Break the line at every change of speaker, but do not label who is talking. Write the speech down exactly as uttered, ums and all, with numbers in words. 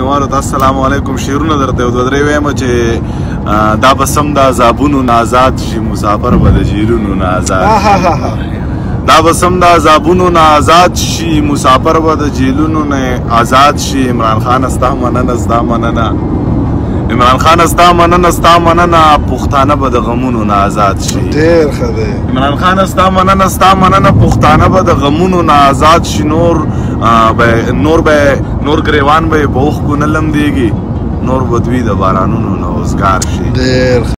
مینوالو ته السلام علیکم. شعرونه درته یو دوه درې وایم چې دا به سم د عذابونو نه آزاد شي، مسافر به د جیلونو نه آزاد دا به سم د عذابونو نه آزاد شي، مسافر به د جیلونو نه آزاد شي. عمران خان ستا مننه ستا مننه عمران خان ستا مننه ستا مننه پښتانه به د غمونو نه آزاد شي.
ډېر ښه دی.
عمران خان ستا مننه ستا مننه پښتانه به د غمونو نه آزاد شي. نور به نور به نور ګریوان به په اوښکو نه لمدېږي، نور به دوی د بارانونو نه اوزګار شي.
ډېر